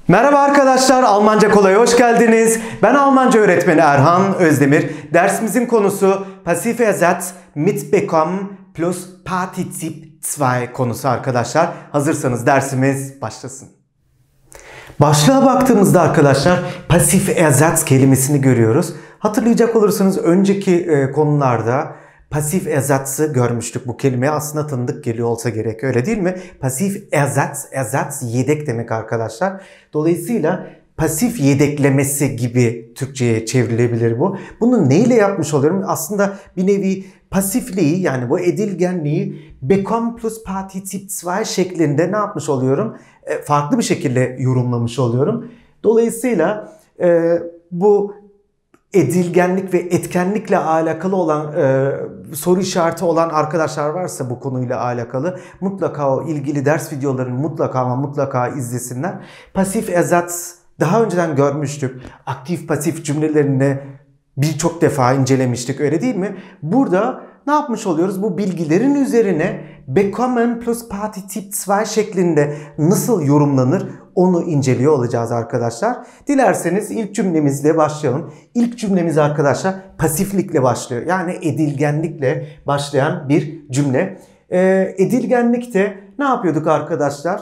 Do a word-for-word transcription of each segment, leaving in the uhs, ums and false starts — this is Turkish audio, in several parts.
Merhaba arkadaşlar, Almanca Kolay'a hoş geldiniz. Ben Almanca öğretmeni Erhan Özdemir. Dersimizin konusu Passiversatz mit bekommen plus Partizip iki konusu arkadaşlar. Hazırsanız dersimiz başlasın. Başlığa baktığımızda arkadaşlar Passiversatz kelimesini görüyoruz. Hatırlayacak olursanız önceki e, konularda Passiversatz'ı görmüştük. Bu kelime aslında tanıdık geliyor olsa gerek, öyle değil mi? Passiversatz, ersatz yedek demek arkadaşlar. Dolayısıyla pasif yedeklemesi gibi Türkçe'ye çevrilebilir bu. Bunu neyle yapmış oluyorum? Aslında bir nevi pasifliği, yani bu edilgenliği bekommen plus Partizip iki şeklinde ne yapmış oluyorum? E, farklı bir şekilde yorumlamış oluyorum. Dolayısıyla e, bu edilgenlik ve etkenlikle alakalı olan e, soru işareti olan arkadaşlar varsa bu konuyla alakalı mutlaka o ilgili ders videolarını mutlaka ama mutlaka izlesinler. Passiversatz daha önceden görmüştük. Aktif pasif cümlelerini birçok defa incelemiştik, öyle değil mi? Burada ne yapmış oluyoruz? Bu bilgilerin üzerine bekommen plus Partizip iki şeklinde nasıl yorumlanır onu inceliyor olacağız arkadaşlar. Dilerseniz ilk cümlemizle başlayalım. İlk cümlemiz arkadaşlar pasiflikle başlıyor. Yani edilgenlikle başlayan bir cümle. Ee, edilgenlikte ne yapıyorduk arkadaşlar?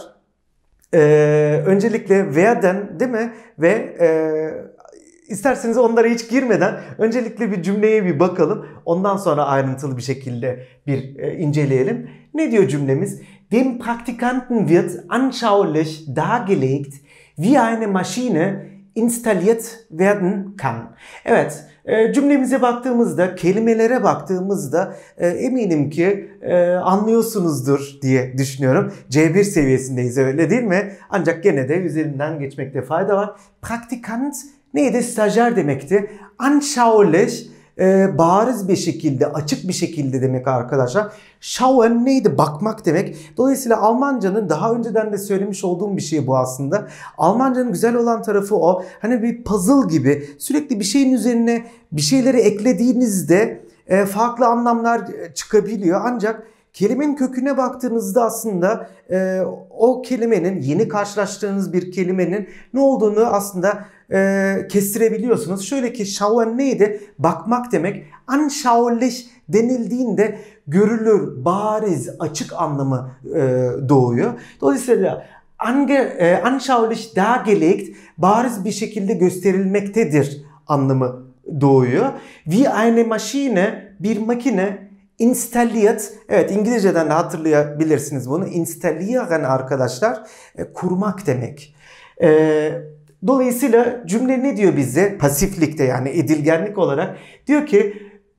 Ee, öncelikle werden, değil mi? Ve e, İsterseniz onlara hiç girmeden öncelikle bir cümleye bir bakalım. Ondan sonra ayrıntılı bir şekilde bir e, inceleyelim. Ne diyor cümlemiz? Dem Praktikanten wird anschaulich dargelegt, wie eine Maschine installiert werden kann. Evet, e, cümlemize baktığımızda, kelimelere baktığımızda e, eminim ki e, anlıyorsunuzdur diye düşünüyorum. C bir seviyesindeyiz, öyle değil mi? Ancak gene de üzerinden geçmekte fayda var. Praktikant neydi? Stajyer demekti. Anschaulich e, bariz bir şekilde, açık bir şekilde demek arkadaşlar. Schauen neydi? Bakmak demek. Dolayısıyla Almancanın, daha önceden de söylemiş olduğum bir şey bu aslında. Almancanın güzel olan tarafı o. Hani bir puzzle gibi sürekli bir şeyin üzerine bir şeyleri eklediğinizde e, farklı anlamlar çıkabiliyor. Ancak kelimenin köküne baktığınızda aslında e, o kelimenin, yeni karşılaştığınız bir kelimenin ne olduğunu aslında e, kestirebiliyorsunuz. Şöyle ki schauen neydi? Bakmak demek. Anschaulich denildiğinde görülür, bariz, açık anlamı e, doğuyor. Dolayısıyla ange, e, anschaulich dargelegt, bariz bir şekilde gösterilmektedir anlamı doğuyor. Wie eine Maschine, bir makine, installiert, evet İngilizceden de hatırlayabilirsiniz bunu. Installieren arkadaşlar e, kurmak demek. E, dolayısıyla cümle ne diyor bize? Pasiflikte, yani edilgenlik olarak diyor ki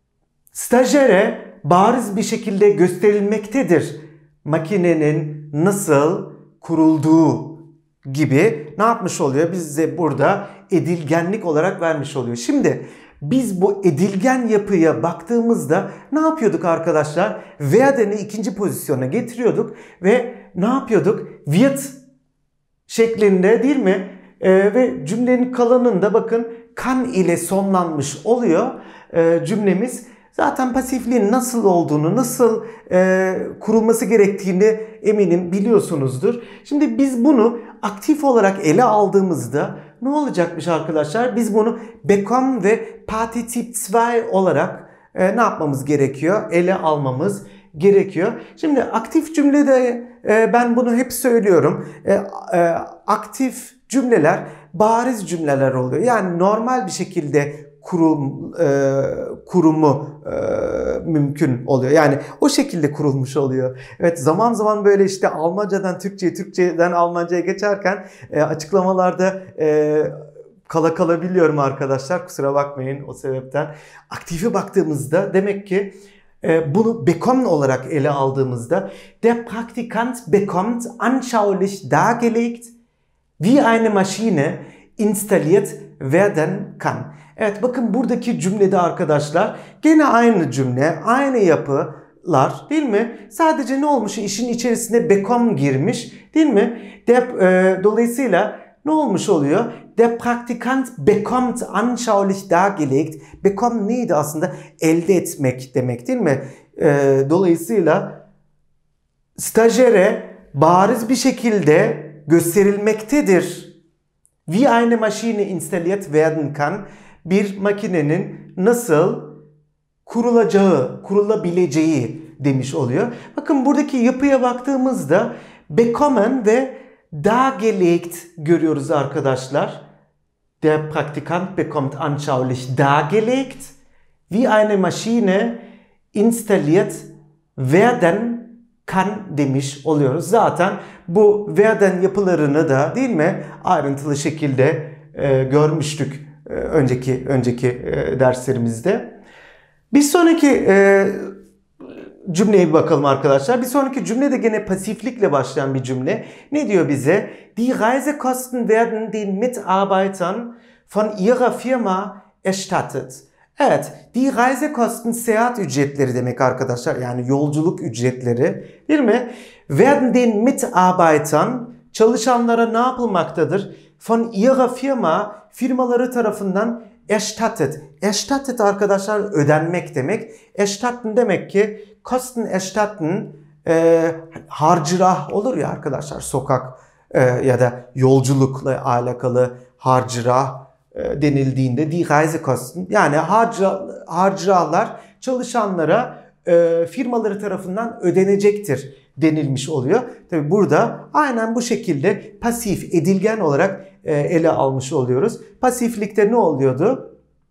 stajyere bariz bir şekilde gösterilmektedir makinenin nasıl kurulduğu gibi ne yapmış oluyor? Bize burada edilgenlik olarak vermiş oluyor. Şimdi biz bu edilgen yapıya baktığımızda ne yapıyorduk arkadaşlar? Werden'i ikinci pozisyona getiriyorduk ve ne yapıyorduk? Wird şeklinde, değil mi? Ee, ve cümlenin kalanında bakın kan ile sonlanmış oluyor ee, cümlemiz. Zaten pasifliğin nasıl olduğunu, nasıl e, kurulması gerektiğini eminim biliyorsunuzdur. Şimdi biz bunu aktif olarak ele aldığımızda ne olacakmış arkadaşlar? Biz bunu bekommen ve Partizip iki olarak e, ne yapmamız gerekiyor? Ele almamız gerekiyor. Şimdi aktif cümlede e, ben bunu hep söylüyorum. E, e, aktif cümleler bariz cümleler oluyor. Yani normal bir şekilde kurum e, kurumu e, mümkün oluyor. Yani o şekilde kurulmuş oluyor. Evet, zaman zaman böyle işte Almancadan Türkçe'ye, Türkçeden Almanca'ya geçerken e, açıklamalarda e, kala kalabiliyorum arkadaşlar. Kusura bakmayın o sebepten. Aktife baktığımızda demek ki e, bunu bekommen olarak ele aldığımızda der Praktikant bekommt anschaulich dargelegt, wie eine Maschine installiert werden kann. Evet, bakın buradaki cümlede arkadaşlar gene aynı cümle, aynı yapılar, değil mi? Sadece ne olmuş? İşin içerisine bekommen girmiş, değil mi? De, e, dolayısıyla ne olmuş oluyor? Der Praktikant bekommt anschaulich dargelegt. Bekommen neydi aslında? Elde etmek demek, değil mi? E, dolayısıyla stajyere bariz bir şekilde gösterilmektedir wie eine Maschine installiert werden kann, bir makinenin nasıl kurulacağı, kurulabileceği demiş oluyor. Bakın buradaki yapıya baktığımızda bekommen ve dargelegt görüyoruz arkadaşlar. Der Praktikant bekommt anschaulich dargelegt, wie eine Maschine installiert werden kann demiş oluyoruz. Zaten bu werden yapılarını da değil mi ayrıntılı şekilde e, görmüştük e, önceki önceki e, derslerimizde. Bir sonraki e, cümleye bir bakalım arkadaşlar. Bir sonraki cümle de gene pasiflikle başlayan bir cümle. Ne diyor bize? Die Reisekosten werden den Mitarbeitern von ihrer Firma erstattet. Evet, die Reisekosten seyahat ücretleri demek arkadaşlar. Yani yolculuk ücretleri değil mi? Werden den Mitarbeitern çalışanlara ne yapılmaktadır? Von ihrer Firma firmaları tarafından erstattet. Erstattet arkadaşlar ödenmek demek. Erstatten demek ki Kosten erstatten e, harcırah olur ya arkadaşlar sokak e, ya da yolculukla alakalı harcırah e, denildiğinde die Reisekosten yani harca, harcırahlar çalışanlara e, firmaları tarafından ödenecektir denilmiş oluyor. Tabi burada aynen bu şekilde pasif edilgen olarak e, ele almış oluyoruz. Pasiflikte ne oluyordu?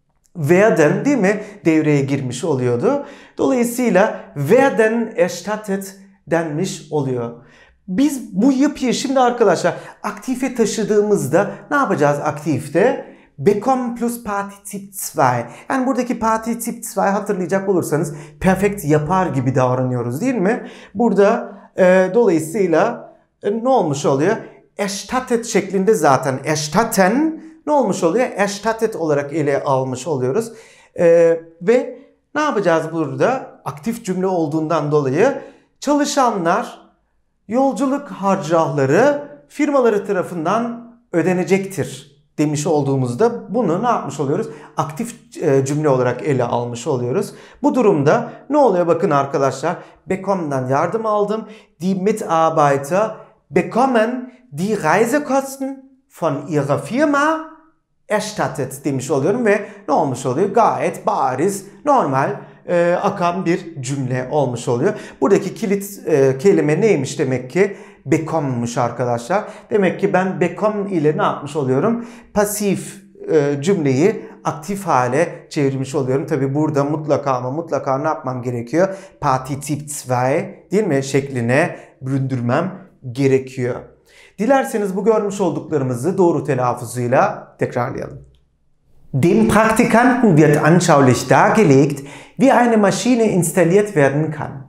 Werden değil mi? Devreye girmiş oluyordu. Dolayısıyla werden erstattet denmiş oluyor. Biz bu yapıyı şimdi arkadaşlar aktife taşıdığımızda ne yapacağız aktifte? Bekommen plus Partizip iki. Yani buradaki Partizip iki hatırlayacak olursanız perfekt yapar gibi davranıyoruz değil mi? Burada e, dolayısıyla e, ne olmuş oluyor? Erstattet şeklinde zaten erstatten ne olmuş oluyor? Erstattet olarak ele almış oluyoruz. Ee, ve ne yapacağız burada? Aktif cümle olduğundan dolayı çalışanlar yolculuk harcırahları firmaları tarafından ödenecektir demiş olduğumuzda bunu ne yapmış oluyoruz? Aktif e, cümle olarak ele almış oluyoruz. Bu durumda ne oluyor? Bakın arkadaşlar bekommen'dan yardım aldım. Die Mitarbeiter bekommen die Reisekosten von ihrer Firma erstattet demiş oluyorum ve ne olmuş oluyor? Gayet bariz, normal e, akan bir cümle olmuş oluyor. Buradaki kilit e, kelime neymiş demek ki? Bekommen'mış arkadaşlar. Demek ki ben bekommen ile ne yapmış oluyorum? Pasif e, cümleyi aktif hale çevirmiş oluyorum. Tabi burada mutlaka ama mutlaka ne yapmam gerekiyor? Partizip iki değil mi? Şekline büründürmem gerekiyor. Dilerseniz bu görmüş olduklarımızı doğru telaffuzuyla tekrarlayalım. Dem Praktikanten wird anschaulich dargelegt, wie eine Maschine installiert werden kann.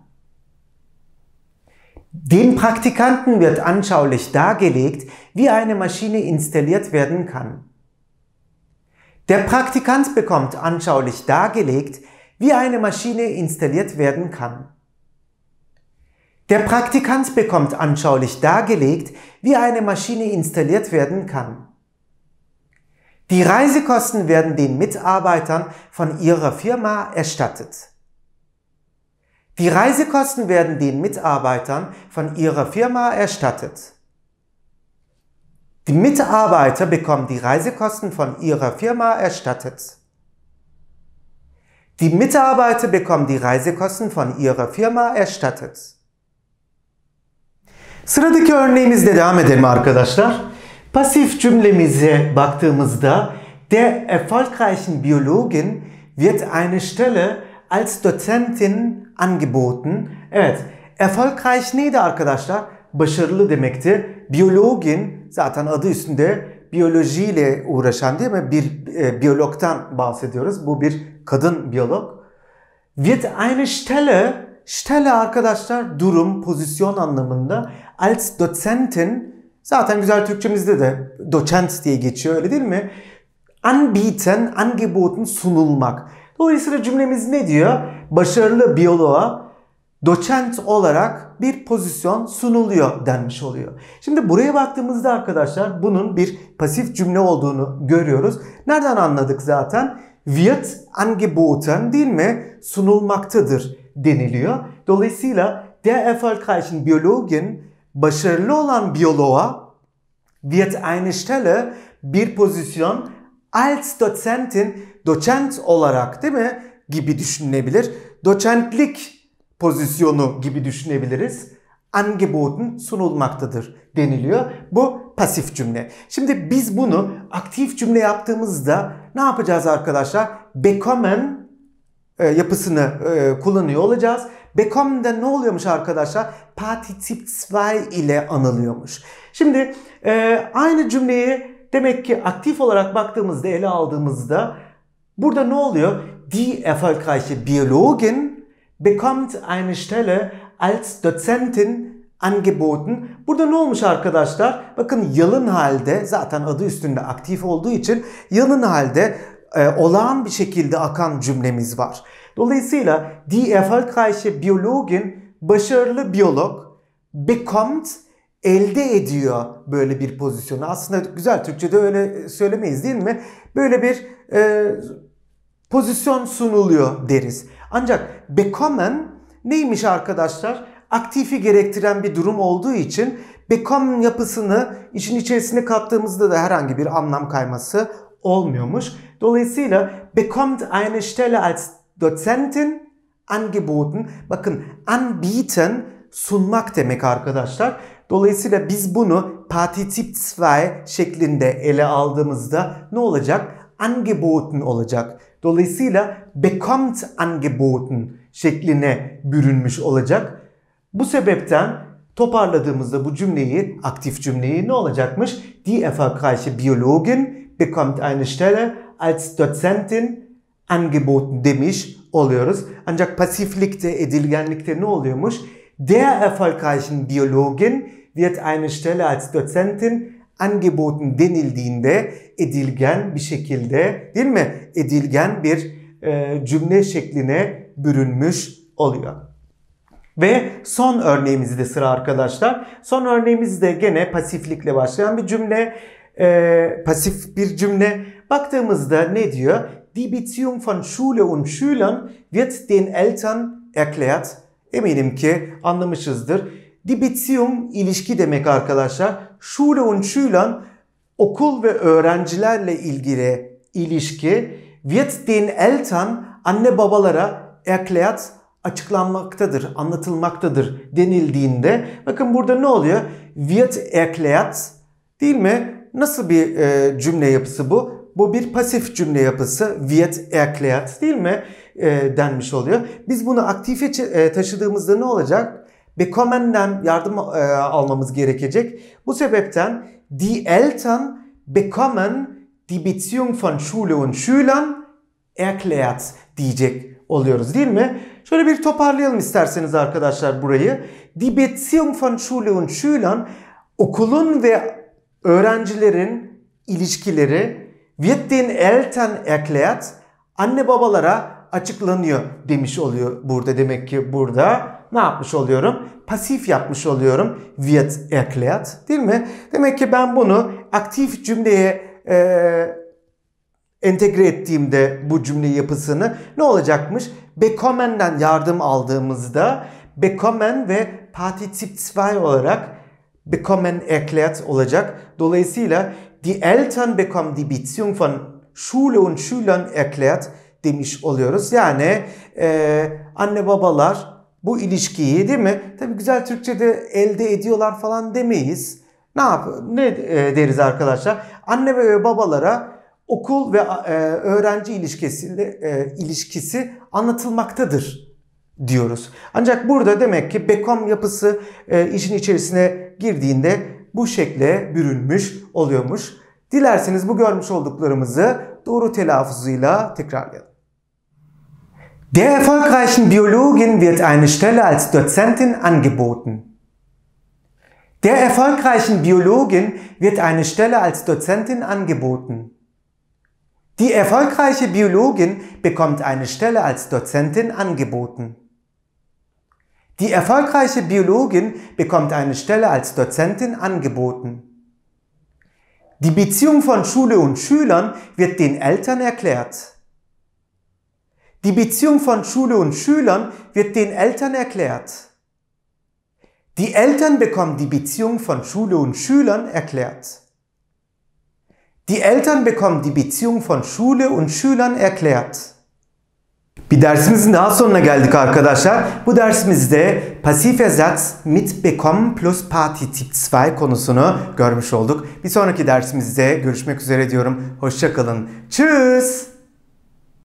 Dem Praktikanten wird anschaulich dargelegt, wie eine Maschine installiert werden kann. Der Praktikant bekommt anschaulich dargelegt, wie eine Maschine installiert werden kann. Der Praktikant bekommt anschaulich dargelegt, wie eine Maschine installiert werden kann. Die Reisekosten werden den Mitarbeitern von ihrer Firma erstattet. Die Reisekosten werden den Mitarbeitern von ihrer Firma erstattet. Die Mitarbeiter bekommen die Reisekosten von ihrer Firma erstattet. Die Mitarbeiter bekommen die Reisekosten von ihrer Firma erstattet. Sıradaki örneğimizle devam edelim arkadaşlar. Pasif cümlemize baktığımızda der erfolgreichen Biologin wird eine Stelle als Dozentin angeboten. Evet, erfolgreich neydi arkadaşlar? Başarılı demekti. Biyologin zaten adı üstünde biyolojiyle uğraşan değil mi? Bir e, biyologtan bahsediyoruz. Bu bir kadın biyolog. Wird eine Stelle, Stelle arkadaşlar durum, pozisyon anlamında. Als Dozentin zaten güzel Türkçemizde de doçent diye geçiyor öyle değil mi? Anbieten, angeboten, sunulmak. Dolayısıyla cümlemiz ne diyor? Başarılı biyoloğa doçent olarak bir pozisyon sunuluyor denmiş oluyor. Şimdi buraya baktığımızda arkadaşlar bunun bir pasif cümle olduğunu görüyoruz. Nereden anladık zaten? Wird angeboten değil mi? Sunulmaktadır deniliyor. Dolayısıyla der erfolgreichen Biologin başarılı olan biyoloğa wird eine Stelle, bir pozisyon, als Dozentin, doçent olarak değil mi? Gibi düşünülebilir. Doçentlik pozisyonu gibi düşünebiliriz. Angeboten, sunulmaktadır deniliyor. Bu pasif cümle. Şimdi biz bunu aktif cümle yaptığımızda ne yapacağız arkadaşlar? Bekommen e, yapısını e, kullanıyor olacağız. Bekommen'de ne oluyormuş arkadaşlar? Partizip iki ile anılıyormuş. Şimdi e, aynı cümleyi demek ki aktif olarak baktığımızda, ele aldığımızda burada ne oluyor? Die erfolgreiche Biologin bekommt eine Stelle als Dozentin angeboten. Burada ne olmuş arkadaşlar? Bakın yalın halde, zaten adı üstünde aktif olduğu için yalın halde e, olağan bir şekilde akan cümlemiz var. Dolayısıyla die erfolgreiche Biologin, başarılı biyolog, bekommt, elde ediyor böyle bir pozisyonu. Aslında güzel Türkçe'de öyle söylemeyiz değil mi? Böyle bir e, pozisyon sunuluyor deriz. Ancak bekommen neymiş arkadaşlar? Aktifi gerektiren bir durum olduğu için bekommen yapısını işin içerisine kattığımızda da herhangi bir anlam kayması olmuyormuş. Dolayısıyla bekommt eine Stelle als Dozentin angeboten. Bakın anbieten sunmak demek arkadaşlar. Dolayısıyla biz bunu Partizip iki şeklinde ele aldığımızda ne olacak? Angeboten olacak. Dolayısıyla bekommt angeboten şekline bürünmüş olacak. Bu sebepten toparladığımızda bu cümleyi, aktif cümleyi ne olacakmış? Die erfolgreiche Biologin bekommt eine Stelle als Dozentin angeboten demiş oluyoruz. Ancak pasiflikte, edilgenlikte ne oluyormuş? Der erfolgreichen Biologin wird eine Stelle als Dozentin angeboten denildiğinde edilgen bir şekilde, değil mi? Edilgen bir e, cümle şekline bürünmüş oluyor. Ve son örneğimizde sıra arkadaşlar. Son örneğimizde gene pasiflikle başlayan bir cümle. E, pasif bir cümle. Baktığımızda ne diyor? Die Beziehung von Schule und Schülern wird den Eltern erklärt. Eminim ki anlamışızdır. Die Beziehung ilişki demek arkadaşlar. Schule und Schülern okul ve öğrencilerle ilgili ilişki. Wird den Eltern anne babalara erklärt açıklanmaktadır, anlatılmaktadır denildiğinde bakın burada ne oluyor? Wird erklärt değil mi? Nasıl bir e, cümle yapısı bu? Bu bir pasif cümle yapısı. Wird erklärt değil mi? E, denmiş oluyor. Biz bunu aktife e, taşıdığımızda ne olacak? Bekommen'den yardım e, almamız gerekecek. Bu sebepten die Eltern bekommen die Beziehung von Schule und Schülern erklärt diyecek oluyoruz değil mi? Şöyle bir toparlayalım isterseniz arkadaşlar burayı. Die Beziehung von Schule und Schülern, okulun ve öğrencilerin ilişkileri wird den Eltern erklärt, anne babalara açıklanıyor demiş oluyor burada. Demek ki burada ne yapmış oluyorum? Pasif yapmış oluyorum. Wird erklärt değil mi? Demek ki ben bunu aktif cümleye e, entegre ettiğimde bu cümle yapısını ne olacakmış? Bekommen'den yardım aldığımızda bekommen ve Partizip iki olarak bekommen erklärt olacak. Dolayısıyla die Eltern bekommen die Beziehung von Schule und Schülern erklärt demiş oluyoruz. Yani e, anne babalar bu ilişkiyi değil mi? Tabii güzel Türkçe'de elde ediyorlar falan demeyiz. Ne yap? Ne e, deriz arkadaşlar? Anne ve babalara okul ve e, öğrenci ilişkisi, e, ilişkisi anlatılmaktadır diyoruz. Ancak burada demek ki bekom yapısı e, işin içerisine girdiğinde bu şekle bürünmüş oluyormuş. Dilerseniz bu görmüş olduklarımızı doğru telaffuzuyla tekrarlayalım. Der erfolgreichen Biologin wird eine Stelle als Dozentin angeboten. Der erfolgreichen Biologin wird eine Stelle als Dozentin angeboten. Die erfolgreiche Biologin bekommt eine Stelle als Dozentin angeboten. Die erfolgreiche Biologin bekommt eine Stelle als Dozentin angeboten. Die Beziehung von Schule und Schülern wird den Eltern erklärt. Die Beziehung von Schule und Schülern wird den Eltern erklärt. Die Eltern bekommen die Beziehung von Schule und Schülern erklärt. Die Eltern bekommen die Beziehung von Schule und Schülern erklärt. Bir dersimizin daha sonuna geldik arkadaşlar. Bu dersimizde pasif ersatz mit bekommen plus Partizip iki konusunu görmüş olduk. Bir sonraki dersimizde görüşmek üzere diyorum. Hoşça kalın. Tschüss.